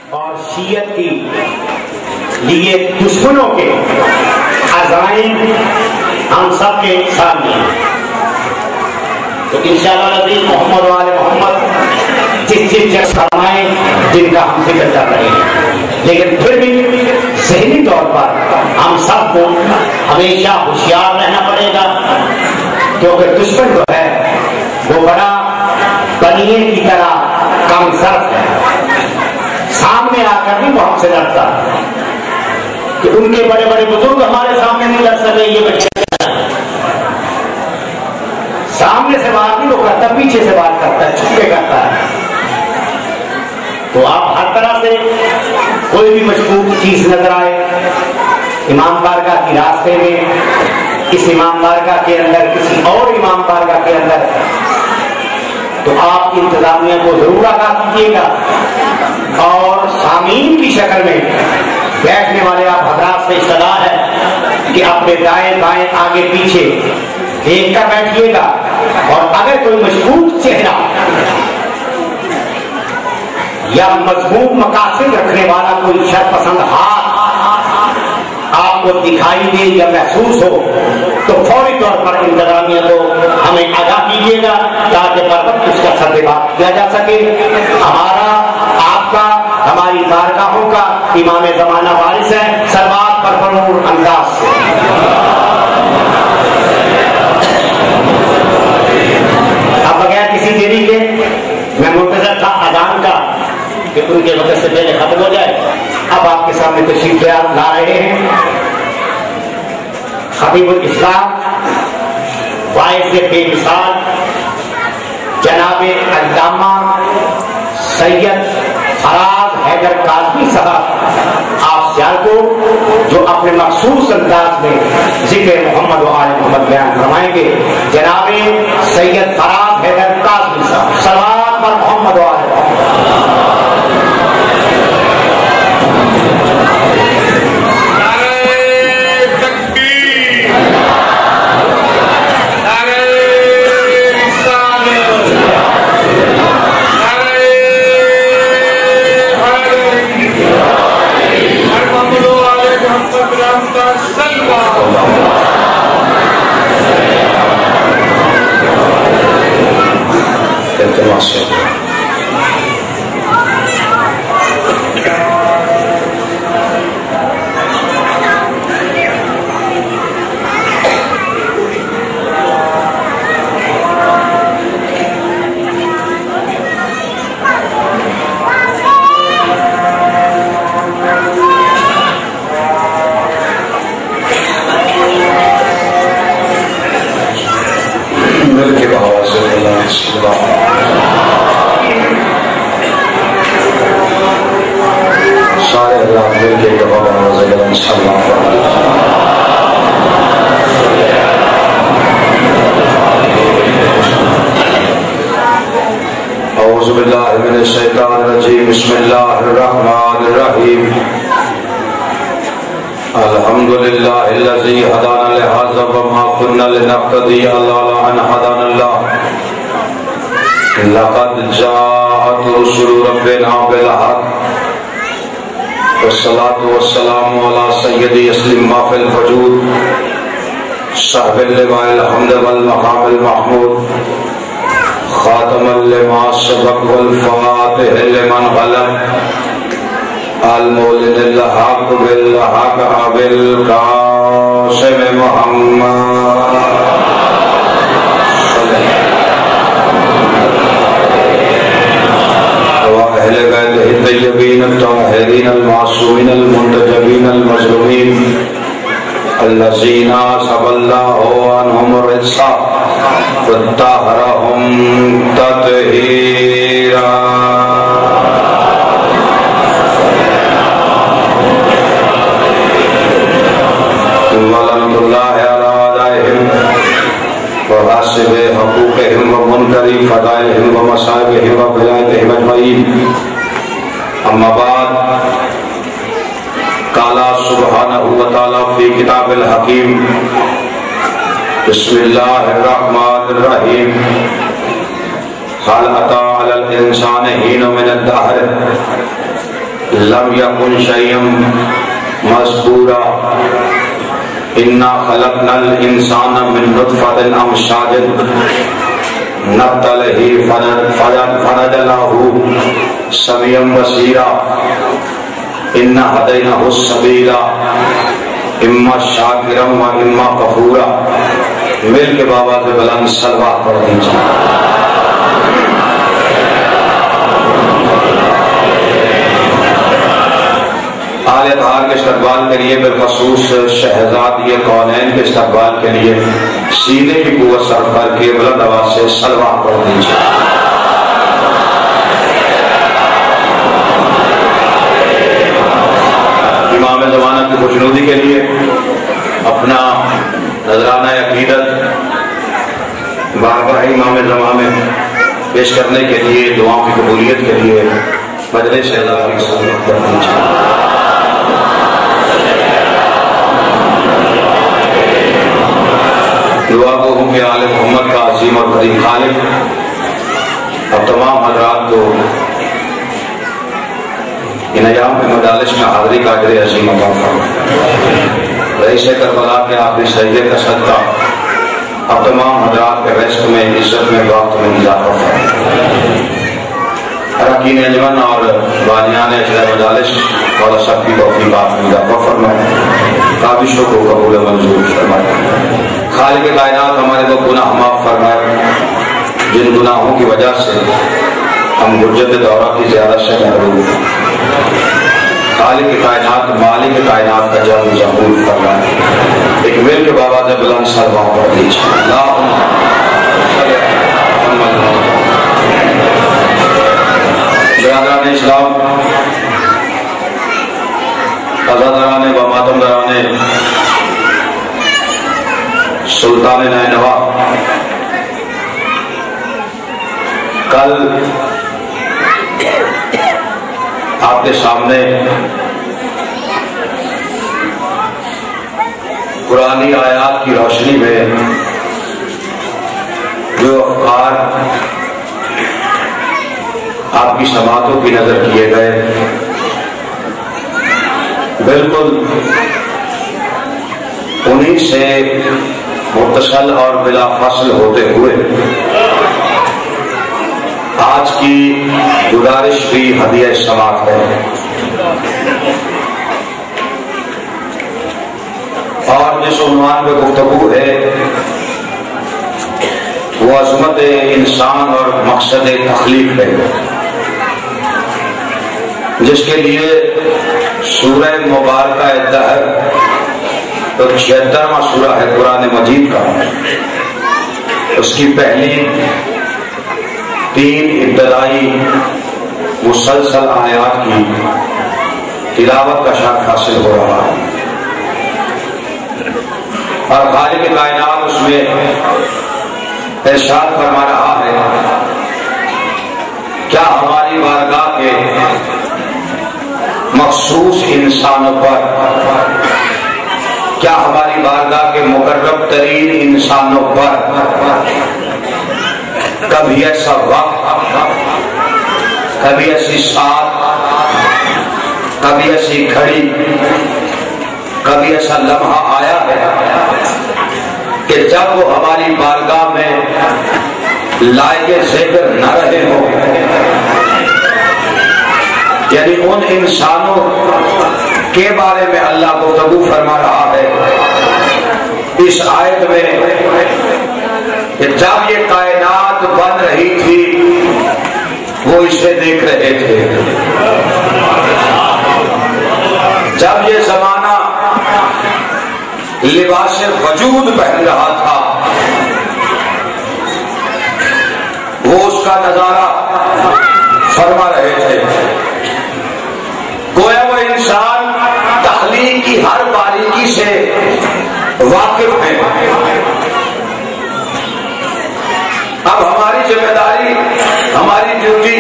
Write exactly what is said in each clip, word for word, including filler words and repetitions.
اور شیعت کی لیے دشمنوں کے عزائم ہم سب کے سامنے ہیں. تو انشاءاللہ عزیز محمد و آل محمد جس جس جس فرمائیں جن کا ہم ذکر کر رہے ہیں، لیکن پھر بھی ذہنی طور پر ہم سب کو ہمیشہ ہوشیار رہنا پڑے گا، کیونکہ دشمن جو ہے وہ بڑا بنیے کی طرح کم ظرف ہے. سامنے آ کر بھی وہ ہم سے لڑتا ہے کہ ان کے بڑے بڑے بزرگ ہمارے سامنے نہیں لڑ سکے، یہ بچے سامنے سے بات نہیں وہ کرتا، پیچھے سے بات کرتا ہے، چھپے کرتا ہے. تو آپ ہر طرح سے کوئی بھی مشکوک چیز نظر آئے امام بارگاہ کی راستے میں، اس امام بارگاہ کے اندر، کسی اور امام بارگاہ کے اندر، تو آپ کی انتظامیہ کو ضرور آگاہ کیجیے گا. اور سامعین کی شکل میں بیٹھنے والے آپ حضرات سے اصطلاح ہے کہ اپنے دائیں بائیں آگے پیچھے دیکھ کر بیٹھیے گا. اور اگر کوئی مشکوک چہرہ یا مضمون مقاصد رکھنے والا کوئی شر پسند ہاتھ آپ کو دکھائی دے یا محسوس ہو تو فوری طور پر انتظامیہ کو ہمیں آگاہ کیجیے گا تاکہ بر وقت اس کا سدباب کیا جا سکے. ہمارا آپ کا ہماری بارگاہوں کا امام زمانہ وارث ہے، سلوات پر پرنور انداز سے. اب بغیر کسی دیری کے میں منتظر تھا اذان کا کہ ان کے وقت سے پہلے ختم ہو جائے. اب آپ کے سامنے تشریف لا رہے ہیں خطیب الاسلام باعث بے مثال جناب علامہ سید فراز حیدر کاظمی صاحب آپ سیال کو، جو اپنے مخصوص انداز میں ذکر محمد و آل محمد بیان فرمائیں گے. جناب سید فراز حیدر کاظمی صاحب، صلوات پر محمد و آل محمد. اعوذ باللہ من الشیطان الرجیم. بسم اللہ الرحمن الرحیم. الحمدللہ الذی ہدانا لہذا وما كنا لنهتدی لولا ان ہدانا اللہ. لقد جاءت رسل ربنا بالحق والصلاة والسلام على سيدي يسلم ما في الوجود صاحب اللواء الحمد والمقام المحمود خاتم لما سبق والفاتح لمن غلب المولد الحق بالحق ابي القاسم محمد واهل بيته الطيبين الطاهرين المعصومين المنتجبين المظلومين الذين عصب الله عنهم الرجس وطهرهم تطهيرا. ولعنة الله على أعدائهم وغاصب حقوقهم ومنكر فضائلهم ومصائبهم وبلادهم أجمعين. أما بعد، قال سبحانه وتعالى في كتاب الحكيم بسم الله الرحمن الرحيم. هل أتى على الإنسان حين من الدهر لم یکن شیئا مذکورا انا خلقنا الانسان من نطفۃ امشاج نبتلہ فجعلناہ سمیعا بصیرا انا ہدیناہ السبیل اما شاکرا و اما کفورا. مل کے بابا سے بلند صلوات پڑھ دیجیے. آل اطہار کے استقبال کے لیے بالخصوص شہزاد یہ کونین کے استقبال کے لیے سینے کی قوت صرف کر کے بلند آواز سے صلوات پڑھ دیجیے. امام زمانہ کی خوشنودی کے لیے اپنا نذرانہ عقیدت بارگاہ امام زمانہ میں پیش کرنے کے لیے دعاؤں کی قبولیت کے لیے مجلس اللہ کی صلوات پڑھ دیجیے. دعا کو ہوں کہ آل محمد کا عظیم اور کریم خالق اب تمام حضرات کو ان ایام میں مجالس میں حاضری کا اجر عظیم عطا فرمائے. رئیس کربلا کے آخری سجدے کا صدقہ اب تمام حضرات کے رزق میں عزت میں وقت میں اضافہ فرمائے. اراکین انجمن اور بانیان اجرا مجالس اور سب کی توفیقات میں اضافہ فرمائے. کاوشوں کو قبول منظور فرمائے. خالق کائنات ہمارے کو گناہ معاف فرمائے. جن گناہوں کی وجہ سے ہم حجت دورہ کی زیادہ سے محروم ہیں. خالق کائنات مالک کائنات کا جب ظہور فرمائے. ایک مل کے بابا سے بلند صلوات پڑھ دیجیے. برادران اسلام، عزاداران و ماتمداران سلطان نینوا، کل آپ کے سامنے قرآنی آیات کی روشنی میں جو افکار آپ کی سماعتوں کی نظر کیے گئے، بالکل انہی سے متصل اور بلا فاصل ہوتے ہوئے آج کی گزارش بھی ہدیہ سماعت ہے. اور جس عنوان پہ گفتگو ہے وہ عظمت انسان اور مقصد تخلیق ہے، جس کے لیے سورہ مبارکہ دہر تو چھہترواں سورہ ہے قرآن مجید کا. اس کی پہلی تین ابتدائی مسلسل آیات کی تلاوت کا شرف حاصل ہو رہا ہے. اور خالق کائنات اس میں ارشاد فرما رہا ہے، کیا ہماری بارگاہ کے مخصوص انسانوں پر، کیا ہماری بارگاہ کے مقرب ترین انسانوں پر کبھی ایسا وقت، کبھی ایسی ساتھ، کبھی ایسی گھڑی، کبھی ایسا لمحہ آیا ہے کہ جب وہ ہماری بارگاہ میں لائق ذکر نہ رہے ہو؟ یعنی ان انسانوں کے بارے میں اللہ گفتگو فرما رہا ہے اس آیت میں کہ جب یہ کائنات بن رہی تھی وہ اسے دیکھ رہے تھے. جب یہ زمانہ لباس وجود پہن رہا تھا وہ اس کا نظارہ فرما رہے تھے. گویا وہ انسان تخلیق کی ہر باریکی سے واقف ہے. اب ہماری ذمہ داری، ہماری ڈیوٹی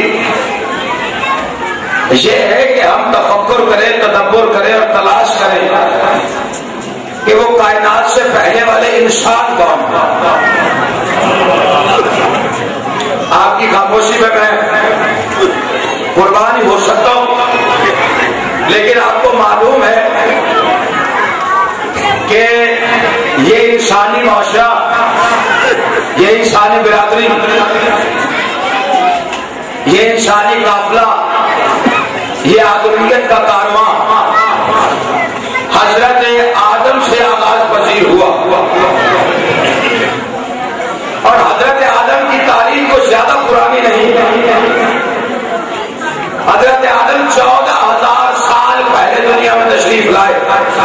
یہ ہے کہ ہم تفکر کریں، تدبر کریں اور تلاش کریں کہ وہ کائنات سے پہلے والے انسان کون ہیں. آپ کی خاموشی میں میں قربانی ہو سکتا ہوں لیکن آپ کو معلوم ہے کہ یہ انسانی معاشرہ، یہ انسانی برادری، یہ انسانی قافلہ، یہ آدمیت کا کارواں حضرت آدم سے آغاز پذیر ہوا، اور حضرت آدم کی تاریخ کو زیادہ پرانی نہیں، حضرت آدم چودہ ہزار سال پہلے دنیا میں تشریف لائے،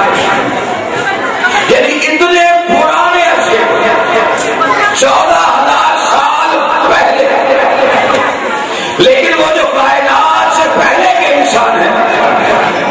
یعنی اتنے پرانے عرصے چودہ ہزار سال پہلے، لیکن وہ جو کائنات سے پہلے کے انسان ہیں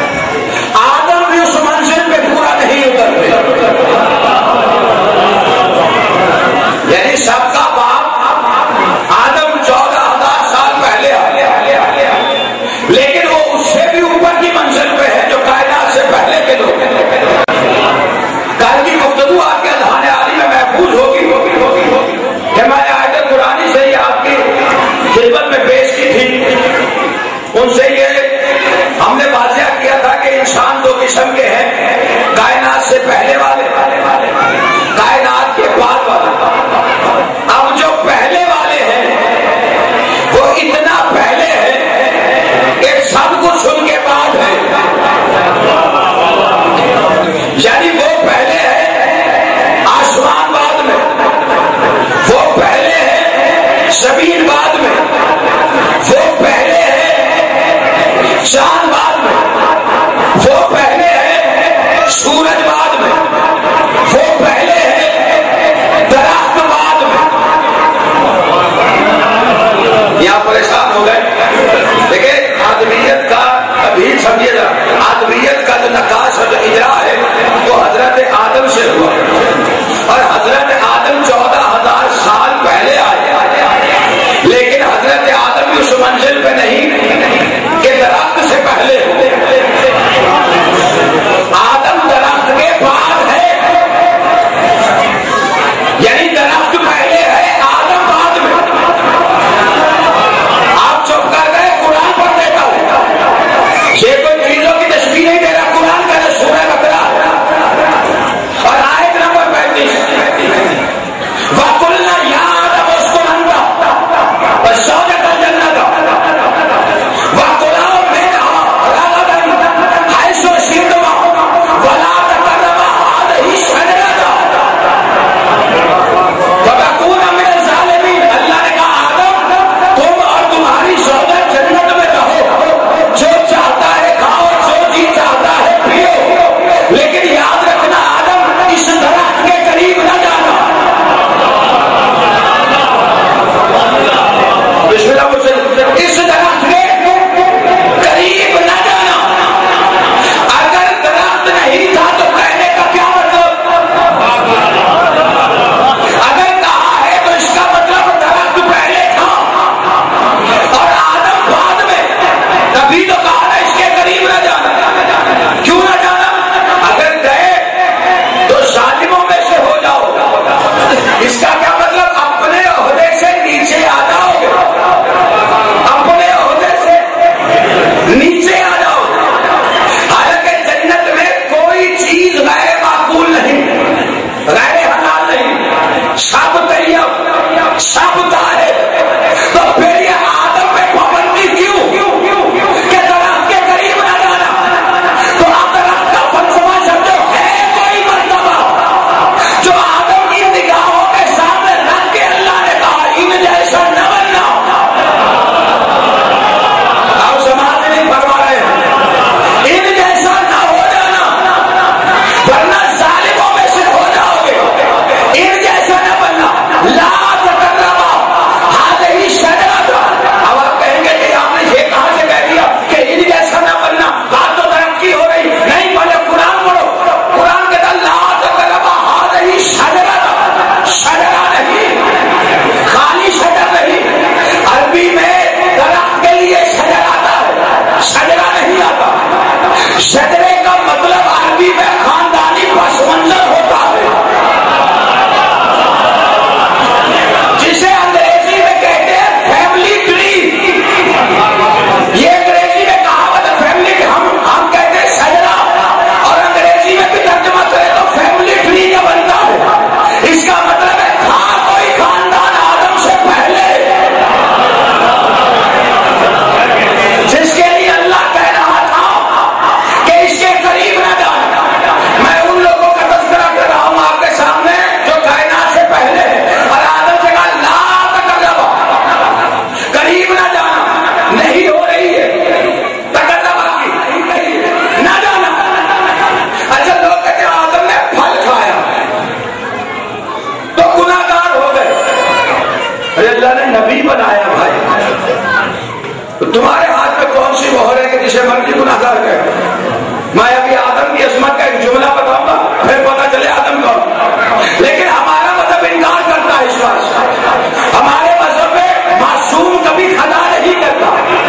اللہ نے نبی بنایا بھائی، تمہارے ہاتھ میں کون سی مہر ہے کہ جسے مرضی گناہگار کہے؟ میں ابھی آدم کی عظمت کا ایک جملہ بتاؤں گا پھر پتہ چلے آدم کون، لیکن ہمارا مذہب انکار کرتا ہے اس بات سے۔ ہمارے مذہب میں معصوم کبھی خطا نہیں کرتا،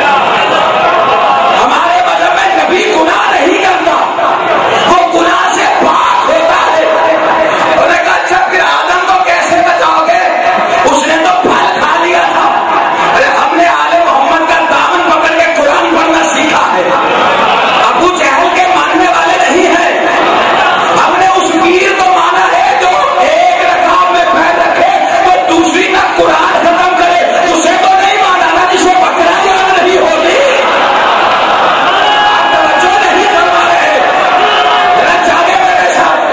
ہمارے مذہب میں نبی گناہ نہیں کرتا، وہ گناہ سے پاک ہوتا ہے۔ انہوں نے کہا اچھا پھر آدم کو کیسے بچاؤ گے؟ اس نے تو پھل کھا لیا تھا۔ ارے ہم نے آل محمد کا دامن پکڑ کے قرآن پڑھنا سیکھا ہے، ابو جہل کے ماننے والے نہیں ہیں۔ ہم نے اس پیر کو مانا ہے جو ایک رکعت میں پیر رکھے تو دوسری نہ قرآن ختم کرے، اسے تو نہیں مانا نا جسے بکرا یاد نہیں ہوتی۔ آپ توجہ نہیں کروا رہے، ذرا جاگے میرے ساتھ۔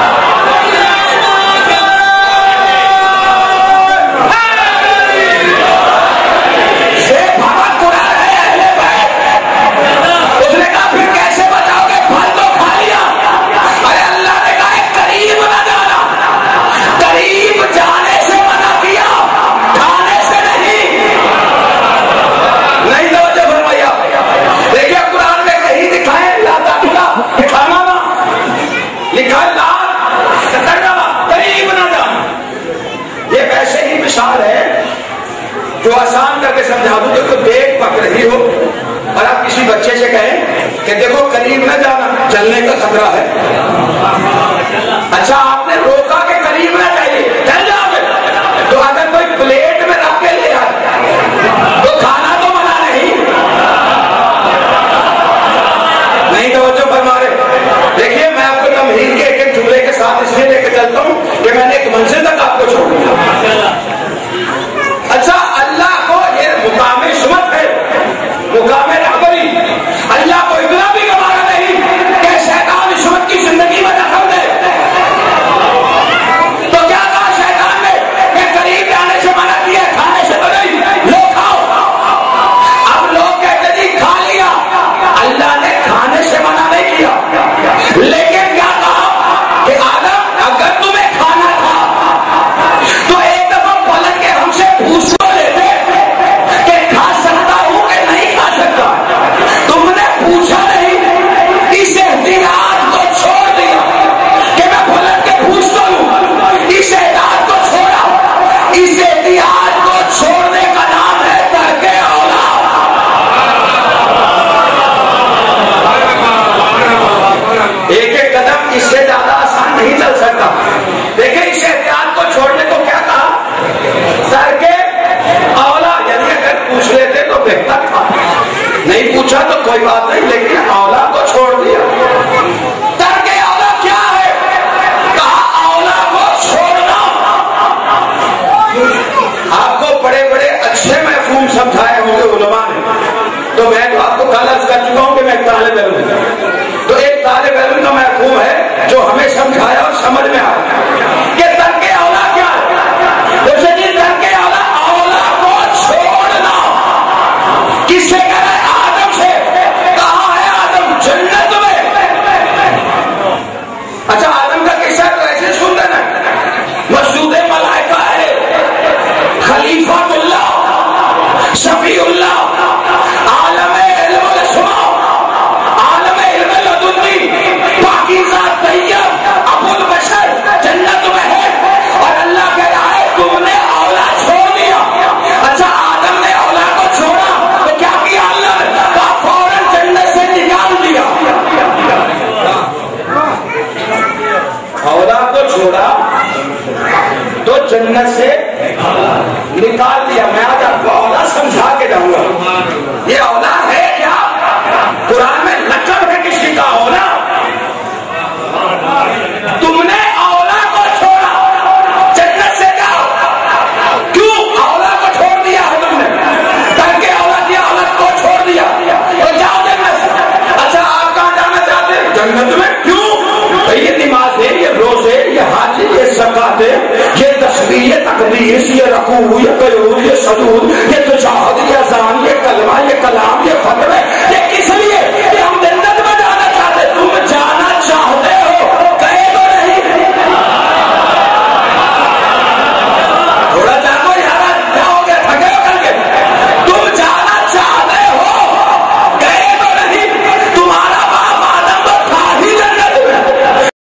یہ بابا قرآن ہے اہل بیت۔ اس نے کہا پھر کیسے بچاؤ گے؟ پھل تو کھا لیا۔ ارے اللہ نے کہا قریب نہ جانا، قریب جانے سے منع کیا، کھانے سے نہیں۔ نہیں توجہ فرمایا۔ دیکھیے قرآن میں کہیں دکھائے اللہ تعالیٰ کہ کھانا نہ، لکھا ہے لا تقربا، قریب نہ جانا۔ یہ ویسے ہی مثال ہے جو آسان کر کے سمجھا دوں کہ کوئی دیکھ پک رہی ہو اور آپ کسی بچے سے کہیں کہ دیکھو قریب نہ جانا، جلنے کا خطرہ ہے۔ اچھا آپ نے روکا کہ قریب نہ جائیے، چل جاؤ گے، تو اگر کوئی پلیٹ میں رکھ کے لے آئے تو کھانا تو منع نہیں۔ نہیں توجہ فرما رہے۔ دیکھیے میں آپ کو تمہید کے ایک ایک جملے کے ساتھ اس لیے لے کے چلتا ہوں کہ میں نے ایک منزل تک آپ کو چھوڑ دیا۔ اچھا اللہ کو یہ مقام عصمت ہے، مقام رہبری، اللہ کو اتنا بھی گوارا نہیں کہ شیطان عصمت کی زندگی میں دخل دے۔ تو کیا کہا شیطان نے کہ قریب جانے سے منع کیا، کھانے سے تو نہیں، لو کھاؤ۔ اب لوگ کہتے جی کھا لیا، اللہ نے کھانے سے منع نہیں کیا، لیکن کیا کہا کہ آدم اگر تمہیں کھانا تھا تو ایک دفعہ پلٹ کے ہم سے پوچھ تو لیتے کہ کھا سکتا ہوں کہ نہیں کھا سکتا۔ تم نے پوچھا نہیں، اس احتیاط کو چھوڑ دیا کہ میں پلٹ کے پوچھ تو لوں، اس احتیاط کو چھوڑا۔ اس احتیاط کو چھوڑنے کا نام ہے ترک اولا۔ ایک ایک قدم اس سے زیادہ آسان نہیں چل سکتا۔ دیکھیں اس احتیاط کو چھوڑنے کو کیا کہا؟ ترک اولا، یعنی اگر پوچھ لیتے تو بہتر تھا، نہیں پوچھا تو کوئی بات نہیں، لیکن اولا کو چھوڑ دیا۔ ترک اولا کیا ہے؟ کہا اولا کو چھوڑنا۔ آپ کو بڑے بڑے اچھے مفہوم سمجھائے ہوں گے علماء نے، تو میں تو آپ کو کل عرض کر چکا ہوں کہ میں ایک طالب علم ہوں، تو ایک طالب علم کا مفہوم ہے جو ہمیں سمجھایا اور سمجھ میں آیا کہ ترک اولا کیا ہے۔ جیسے کہ ترک اولا اولا کو چھوڑنا۔ کس سے کہہ رہے؟ آدم سے۔ کہاں ہے آدم؟ جنت میں۔ اچھا آدم کا قصہ تو ایسے سن لینا، مسجود ملائکہ ہے، خلیفہ اللہ، شفیع اللہ، عالم علم الاسماء، عالم علم لدنی، پاکیزہ طیب، ابو البشر جنت میں ہے، اور اللہ کہہ رہا ہے تم نے اولا چھوڑ دیا۔ اچھا آدم نے اولا کو چھوڑا تو کیا کیا اللہ نے؟ کہا فوراً جنت سے نکال دیا۔ اولا کو چھوڑا تو جنت سے نکال دیا۔ میں آج آپ کو اولا سمجھا کے جاؤں گا۔ یہ اولا ہے کیا؟ قرآن میں لقب ہے کسی کا اولا۔ تم نے اولا کو چھوڑا، جنت سے جاؤ۔ کیوں اولا کو چھوڑ دیا ہے تم نے؟ ترک اولا کیا؟ اولا کو چھوڑ دیا تو جاؤ جنت سے۔ اچھا آپ کہاں جانا چاہتے ہیں؟ جنت میں۔ کیوں؟ یہ نماز ہے، یہ روزے، یہ حج، یہ زکات، یہ تسبیح، یہ تقدیس، یہ رکوع، یہ قیام، یہ سجود، یہ